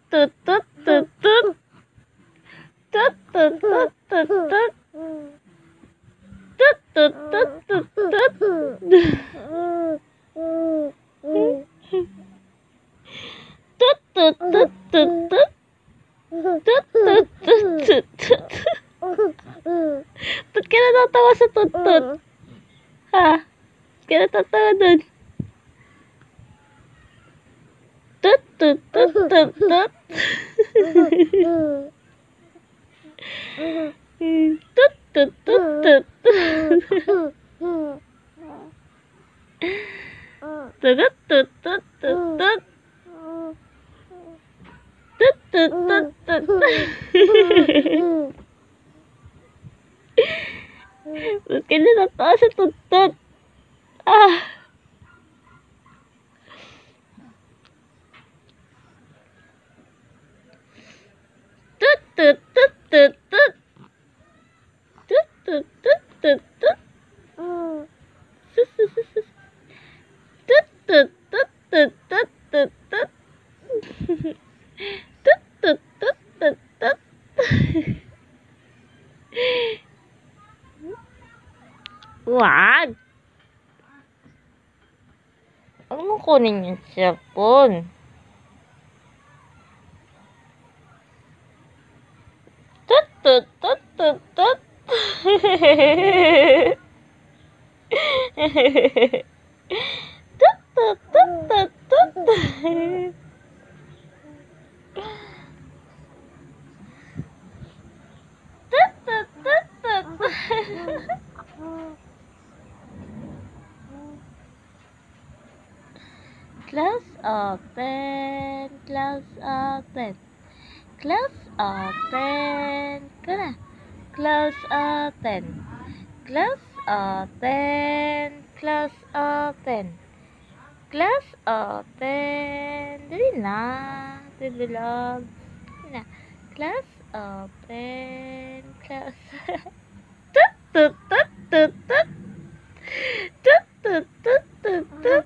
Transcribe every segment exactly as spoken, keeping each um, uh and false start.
tut tut tut tut. Tut tut tut tut tut. Tut tut tut tut tut. Tut tut tut tut tut. Tut tut tut tut tut. Ba't ka natatawa sa tut tut? Ha? Ba't ka natatawa dun? Tut tut tut tut tut. Tut tut tut tut. Tut tut tut tut tut. Tut tut tut tut. Ba't ka natatawa sa tut tut? Ah! Tut tut tut tut tut. Tut tut tut tut tut. Sus sus sus sus. Tut tut tut tut tut tut tut. Tut tut tut tut tut. Wag! Huwag mo kunin yung cellphone. Tut tut tut tut tut. Tut tut tut tut tut. Tut tut tut tut. Class open, class open, class open, ka na. Class open, class open, class open, class open. Dali na, dudulog. Dali na. Class open, class. Tut tut tut tut tut. Tut tut tut tut tut.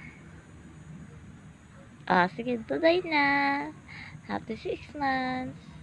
Ah, sige, today na. Happy six months.